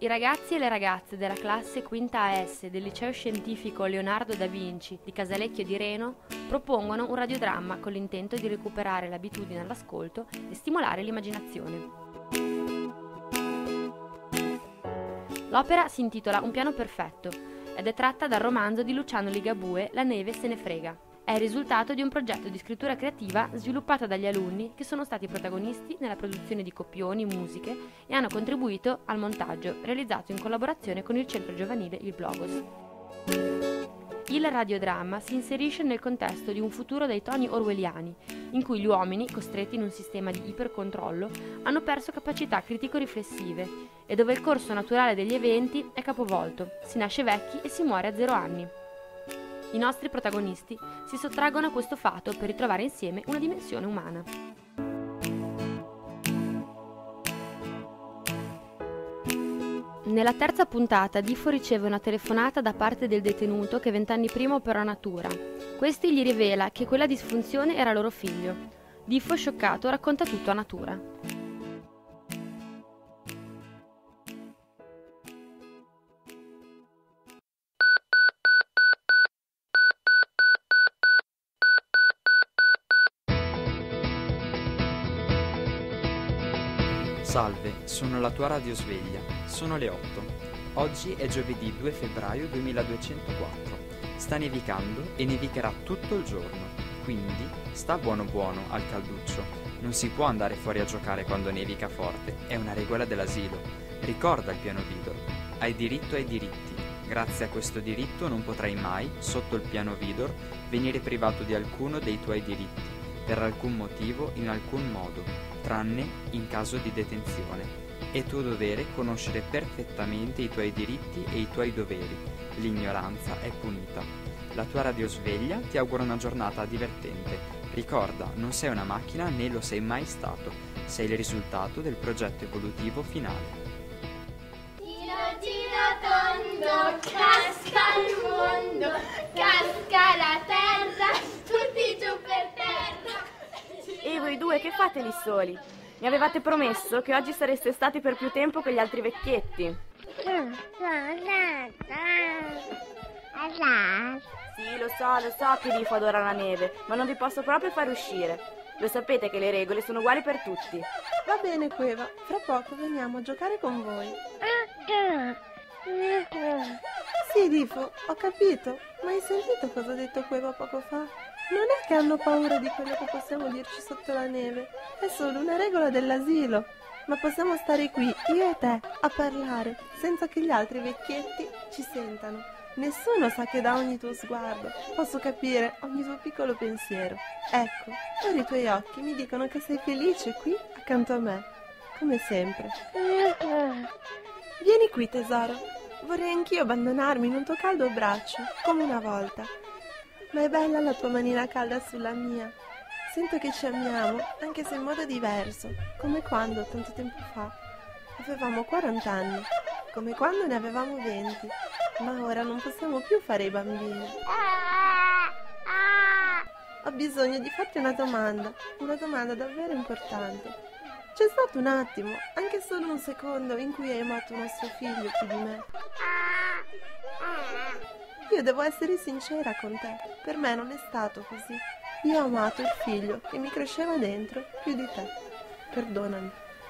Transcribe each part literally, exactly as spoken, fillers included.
I ragazzi e le ragazze della classe quinta A S del liceo scientifico Leonardo da Vinci di Casalecchio di Reno propongono un radiodramma con l'intento di recuperare l'abitudine all'ascolto e stimolare l'immaginazione. L'opera si intitola Un piano perfetto ed è tratta dal romanzo di Luciano Ligabue La neve se ne frega. È il risultato di un progetto di scrittura creativa sviluppato dagli alunni che sono stati protagonisti nella produzione di copioni, musiche e hanno contribuito al montaggio realizzato in collaborazione con il centro giovanile Il Blogos. Il radiodramma si inserisce nel contesto di un futuro dai toni orwelliani, in cui gli uomini, costretti in un sistema di ipercontrollo, hanno perso capacità critico-riflessive e dove il corso naturale degli eventi è capovolto, si nasce vecchi e si muore a zero anni. I nostri protagonisti si sottraggono a questo fato per ritrovare insieme una dimensione umana. Nella terza puntata Diffo riceve una telefonata da parte del detenuto che vent'anni prima operò Natura. Questi gli rivela che quella disfunzione era loro figlio. Diffo, scioccato, racconta tutto a Natura. Salve, sono la tua radiosveglia. Sono le otto. Oggi è giovedì due febbraio duemiladuecentoquattro. Sta nevicando e nevicherà tutto il giorno. Quindi sta buono buono al calduccio. Non si può andare fuori a giocare quando nevica forte. È una regola dell'asilo. Ricorda il piano Vidor. Hai diritto ai diritti. Grazie a questo diritto non potrai mai, sotto il piano Vidor, venire privato di alcuno dei tuoi diritti, per alcun motivo, in alcun modo, tranne in caso di detenzione. È tuo dovere conoscere perfettamente i tuoi diritti e i tuoi doveri. L'ignoranza è punita. La tua radiosveglia ti augura una giornata divertente. Ricorda, non sei una macchina né lo sei mai stato. Sei il risultato del progetto evolutivo finale. Giro giro tondo, casca il mondo, casca la terra, tutti giù per terra. E voi due che fate lì soli? Mi avevate promesso che oggi sareste stati per più tempo con gli altri vecchietti. Sì, lo so, lo so che Diffo adora la neve, ma non vi posso proprio far uscire. Lo sapete che le regole sono uguali per tutti. Va bene, Cueva, fra poco veniamo a giocare con voi. Sì, Diffo, ho capito, ma hai sentito cosa ha detto Cueva poco fa? Non è che hanno paura di quello che possiamo dirci sotto la neve, è solo una regola dell'asilo. Ma possiamo stare qui, io e te, a parlare, senza che gli altri vecchietti ci sentano. Nessuno sa che da ogni tuo sguardo posso capire ogni tuo piccolo pensiero. Ecco, ora i tuoi occhi mi dicono che sei felice qui accanto a me, come sempre. Vieni qui, tesoro. Vorrei anch'io abbandonarmi in un tuo caldo braccio, come una volta. Ma è bella la tua manina calda sulla mia. Sento che ci amiamo, anche se in modo diverso, come quando, tanto tempo fa, avevamo quaranta anni, come quando ne avevamo venti, ma ora non possiamo più fare i bambini. Ho bisogno di farti una domanda, una domanda davvero importante. C'è stato un attimo, anche solo un secondo, in cui hai amato nostro figlio più di me. Io devo essere sincera con te, per me non è stato così. Io ho amato il figlio che mi cresceva dentro più di te. Perdonami.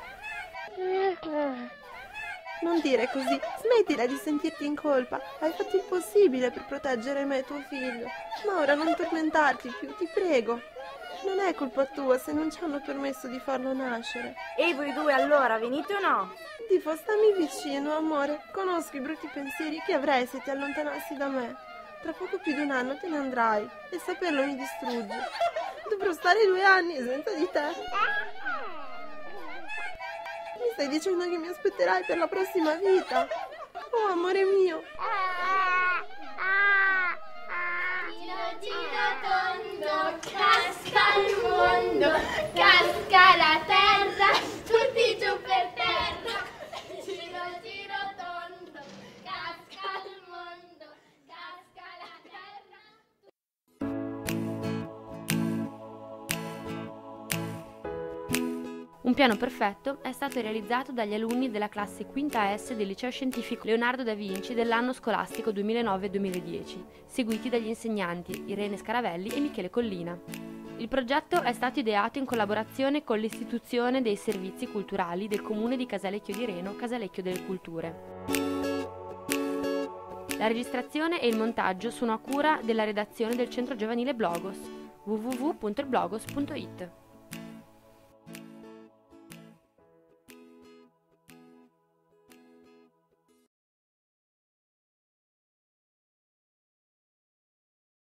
Non dire così, smettila di sentirti in colpa. Hai fatto il possibile per proteggere me e tuo figlio, ma ora non tormentarti più, ti prego. Non è colpa tua se non ci hanno permesso di farlo nascere. E voi due allora, venite o no? Diffo, stammi vicino, amore. Conosco i brutti pensieri che avrei se ti allontanassi da me. Tra poco più di un anno te ne andrai e saperlo mi distrugge. Dovrò stare due anni senza di te. Mi stai dicendo che mi aspetterai per la prossima vita? Oh, amore mio. Giro giro tondo, casca il mondo, casca la terra, tutti giù per terra. Giro giro tondo, casca il mondo, casca la terra. Un piano perfetto è stato realizzato dagli alunni della classe quinta S del Liceo Scientifico Leonardo da Vinci dell'anno scolastico duemilanove duemiladieci, seguiti dagli insegnanti Irene Scaravelli e Michele Collina. Il progetto è stato ideato in collaborazione con l'Istituzione dei Servizi Culturali del Comune di Casalecchio di Reno, Casalecchio delle Culture. La registrazione e il montaggio sono a cura della redazione del Centro Giovanile Blogos, w w w punto il blogos punto i t.